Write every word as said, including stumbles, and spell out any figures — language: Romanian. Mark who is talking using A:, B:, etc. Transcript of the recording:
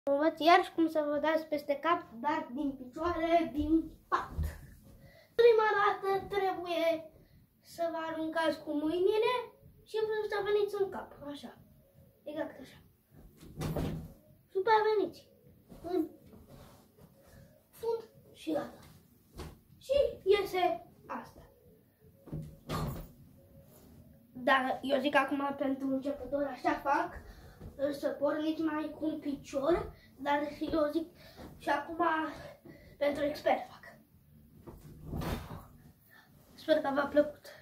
A: Învăț iarăși cum să vă dați peste cap, dar din picioare, din pat. Prima dată trebuie să vă aruncați cu mâinile și să veniți în cap, așa, exact așa. Și după aia veniți în fund și gata. Și iese asta. Dar eu zic acum pentru începători așa fac, să porniți mai cu un picior, dar eu zic și acum pentru expert fac. Sper că v-a plăcut.